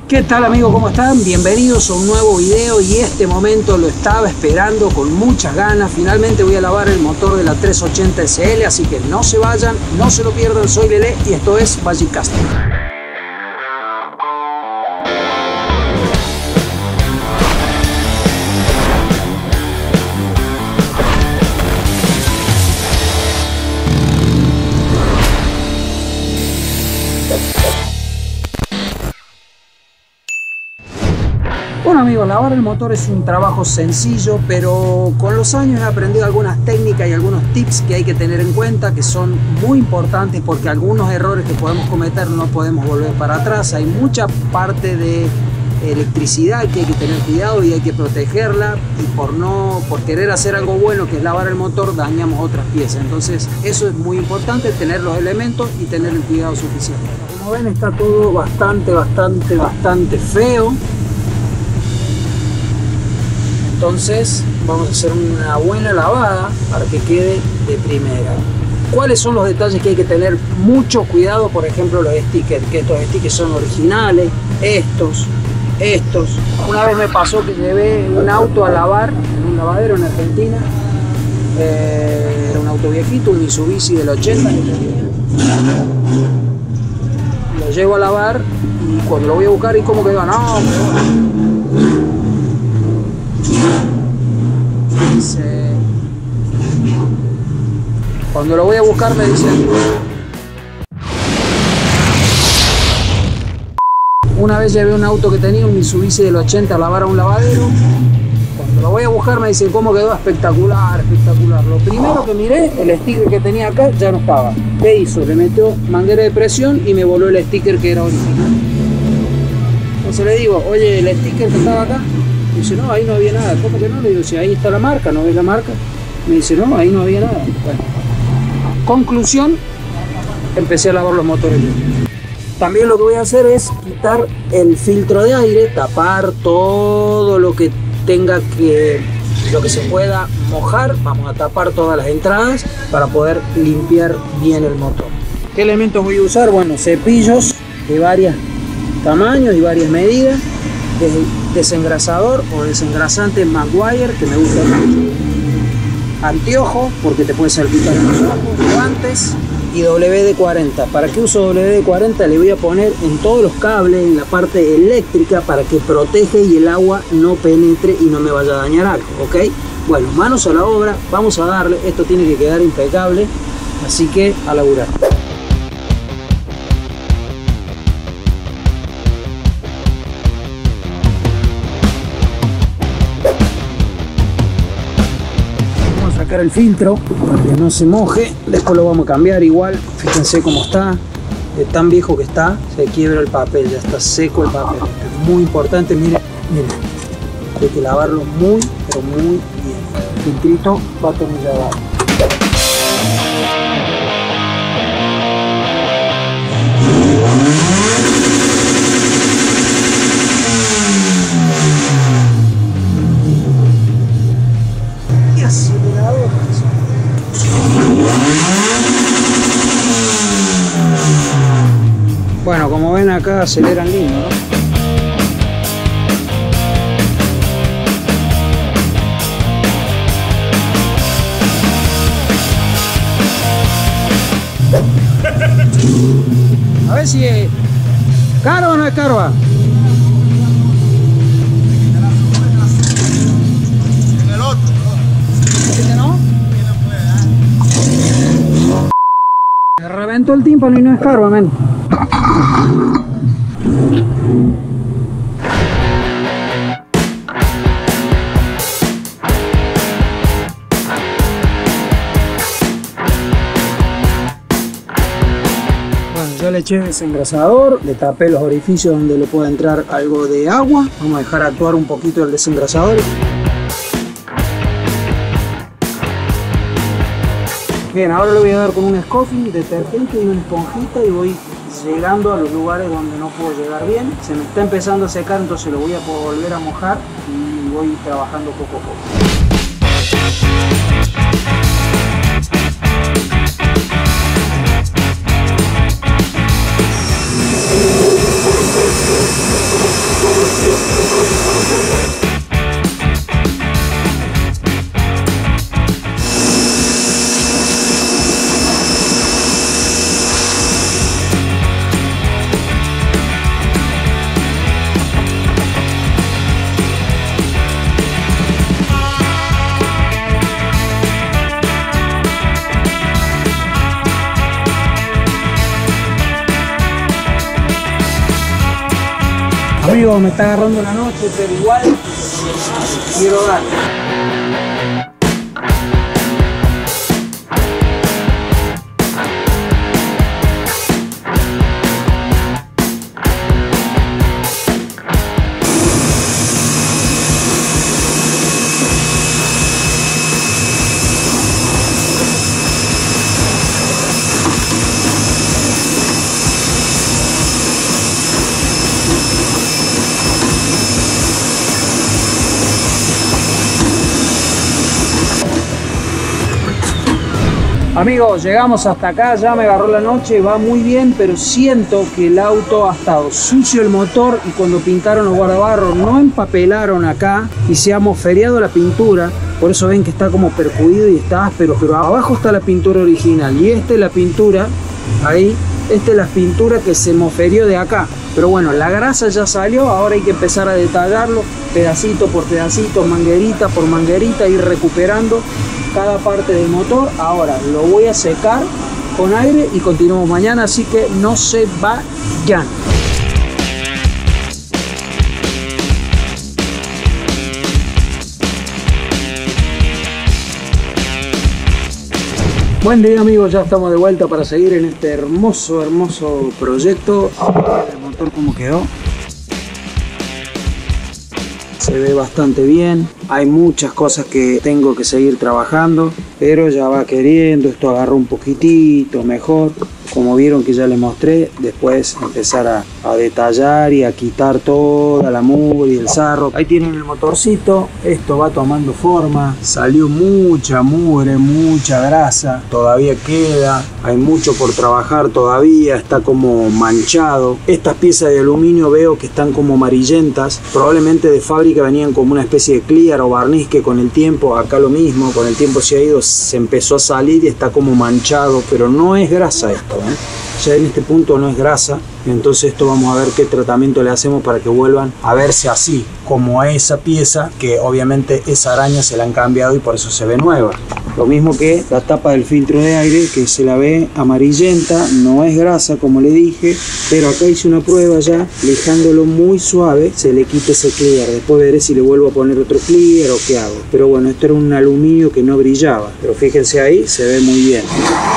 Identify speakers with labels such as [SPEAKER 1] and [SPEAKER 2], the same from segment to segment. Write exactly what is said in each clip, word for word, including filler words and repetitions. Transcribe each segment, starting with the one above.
[SPEAKER 1] ¿Qué tal amigos? ¿Cómo están? Bienvenidos a un nuevo video y este momento lo estaba esperando con muchas ganas. Finalmente voy a lavar el motor de la trescientos ochenta S L, así que no se vayan, no se lo pierdan. Soy Lele y esto es Magic Casting. Bueno amigos, lavar el motor es un trabajo sencillo, pero con los años he aprendido algunas técnicas y algunos tips que hay que tener en cuenta, que son muy importantes porque algunos errores que podemos cometer no podemos volver para atrás. Hay mucha parte de electricidad que hay que tener cuidado y hay que protegerla, y por no por querer hacer algo bueno, que es lavar el motor, dañamos otras piezas. Entonces eso es muy importante, tener los elementos y tener el cuidado suficiente. Como ven, está todo bastante, bastante, bastante feo. Entonces vamos a hacer una buena lavada para que quede de primera. ¿Cuáles son los detalles que hay que tener mucho cuidado? Por ejemplo, los stickers, que estos stickers son originales, estos, estos. Una vez me pasó que llevé un auto a lavar en un lavadero en Argentina. Eh, era un auto viejito, un Mitsubishi del ochenta que tenía. Lo llevo a lavar y cuando lo voy a buscar, y como que digo, no, pero... Dice, cuando lo voy a buscar me dicen, una vez llevé un auto que tenía un Mitsubishi del ochenta a lavar a un lavadero. Cuando lo voy a buscar me dicen cómo quedó, espectacular, espectacular. Lo primero que miré, el sticker que tenía acá ya no estaba. ¿Qué hizo? Le metió manguera de presión y me voló el sticker que era original. Entonces le digo, oye, el sticker que estaba acá. Me dice, no, ahí no había nada. ¿Cómo que no? Le digo, si ahí está la marca, ¿no ves la marca? Me dice, no, ahí no había nada. Bueno, conclusión, empecé a lavar los motores. También lo que voy a hacer es quitar el filtro de aire, tapar todo lo que tenga que, lo que se pueda mojar. Vamos a tapar todas las entradas para poder limpiar bien el motor. ¿Qué elementos voy a usar? Bueno, cepillos de varios tamaños y varias medidas. Desengrasador o desengrasante Maguire, que me gusta mucho, anteojo porque te puede salpicar en los ojos, guantes y W D cuarenta. ¿Para qué uso W D cuarenta? Le voy a poner en todos los cables, en la parte eléctrica, para que protege y el agua no penetre y no me vaya a dañar algo, ¿ok? Bueno, manos a la obra, vamos a darle. Esto tiene que quedar impecable, así que a laburar. Sacar el filtro para que no se moje, después lo vamos a cambiar. Igual fíjense cómo está, de tan viejo que está, se quiebra el papel, ya está seco el papel. Es muy importante, miren, miren, hay que lavarlo muy pero muy bien. El filtrito va atornillado. Bueno, como ven acá aceleran lindo, ¿no? A ver si es caro o no es caro.
[SPEAKER 2] En el otro.
[SPEAKER 1] ¿Este no? Me reventó el tímpano y no es caro, amén. Bueno, yo le eché desengrasador, le tapé los orificios donde le pueda entrar algo de agua. Vamos a dejar actuar un poquito el desengrasador. Bien, ahora le voy a dar con un scoffing, detergente y una esponjita y voy llegando a los lugares donde no puedo llegar bien. Se me está empezando a secar, entonces lo voy a volver a mojar y voy trabajando poco a poco. Amigo, me está agarrando la noche, pero igual quiero dar. Amigos, llegamos hasta acá, ya me agarró la noche, va muy bien, pero siento que el auto ha estado sucio el motor y cuando pintaron los guardabarros no empapelaron acá y se ha moferiado la pintura, por eso ven que está como percudido y está áspero, pero abajo está la pintura original y esta es la pintura, ahí, esta es la pintura que se moferió de acá. Pero bueno, la grasa ya salió, ahora hay que empezar a detallarlo, pedacito por pedacito, manguerita por manguerita, ir recuperando cada parte del motor. Ahora lo voy a secar con aire y continuamos mañana, así que no se vayan. Buen día amigos, ya estamos de vuelta para seguir en este hermoso, hermoso proyecto. El motor cómo quedó. Se ve bastante bien, hay muchas cosas que tengo que seguir trabajando, pero ya va queriendo, esto agarró un poquitito mejor, como vieron que ya les mostré, después empezar a, a detallar y a quitar toda la mugre y el sarro. Ahí tienen el motorcito, esto va tomando forma, salió mucha mugre, mucha grasa, todavía queda, hay mucho por trabajar todavía, está como manchado. Estas piezas de aluminio veo que están como amarillentas, probablemente de fábrica venían como una especie de clear o barniz que con el tiempo, acá lo mismo, con el tiempo se ha ido, se empezó a salir y está como manchado, pero no es grasa esto, ¿eh? Ya en este punto no es grasa, entonces esto vamos a ver qué tratamiento le hacemos para que vuelvan a verse así, como a esa pieza que obviamente esa araña se la han cambiado y por eso se ve nueva. Lo mismo que la tapa del filtro de aire, que se la ve amarillenta, no es grasa como le dije, pero acá hice una prueba ya, dejándolo muy suave, se le quita ese clear, después veré si le vuelvo a poner otro clear o qué hago. Pero bueno, esto era un aluminio que no brillaba, pero fíjense ahí, se ve muy bien.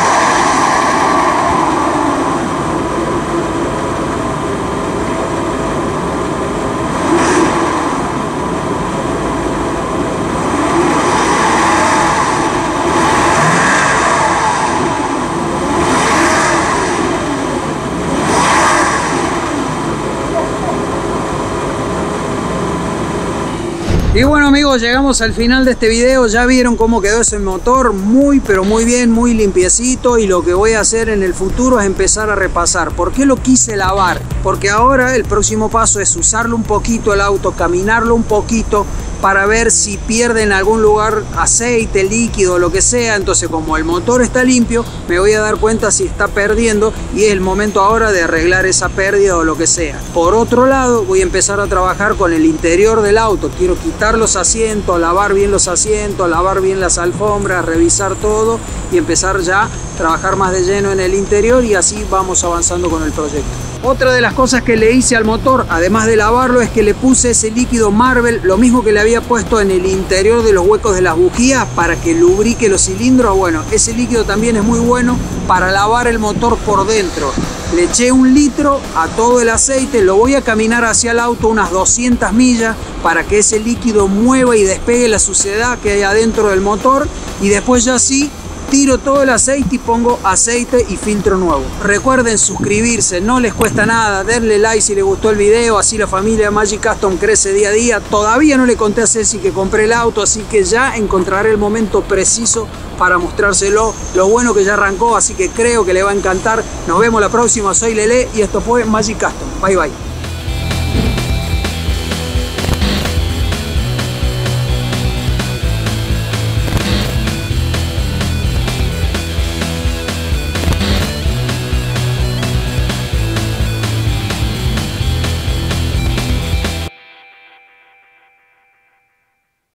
[SPEAKER 1] Y bueno amigos, llegamos al final de este video, ya vieron cómo quedó ese motor, muy pero muy bien, muy limpiecito, y lo que voy a hacer en el futuro es empezar a repasar. ¿Por qué lo quise lavar? Porque ahora el próximo paso es usarlo un poquito el auto, caminarlo un poquito para ver si pierde en algún lugar aceite, líquido, lo que sea. Entonces como el motor está limpio, me voy a dar cuenta si está perdiendo y es el momento ahora de arreglar esa pérdida o lo que sea. Por otro lado, voy a empezar a trabajar con el interior del auto. Quiero quitar los asientos, lavar bien los asientos, lavar bien las alfombras, revisar todo y empezar ya a trabajar más de lleno en el interior, y así vamos avanzando con el proyecto. Otra de las cosas que le hice al motor, además de lavarlo, es que le puse ese líquido Marvel, lo mismo que le había puesto en el interior de los huecos de las bujías para que lubrique los cilindros. Bueno, ese líquido también es muy bueno para lavar el motor por dentro. Le eché un litro a todo el aceite, lo voy a caminar hacia el auto unas doscientas millas para que ese líquido mueva y despegue la suciedad que hay adentro del motor, y después ya sí tiro todo el aceite y pongo aceite y filtro nuevo. Recuerden suscribirse, no les cuesta nada, denle like si les gustó el video, así la familia Magic Custom crece día a día. Todavía no le conté a Ceci que compré el auto, así que ya encontraré el momento preciso para mostrárselo, lo bueno que ya arrancó, así que creo que le va a encantar. Nos vemos la próxima, soy Lele y esto fue Magic Custom. Bye bye.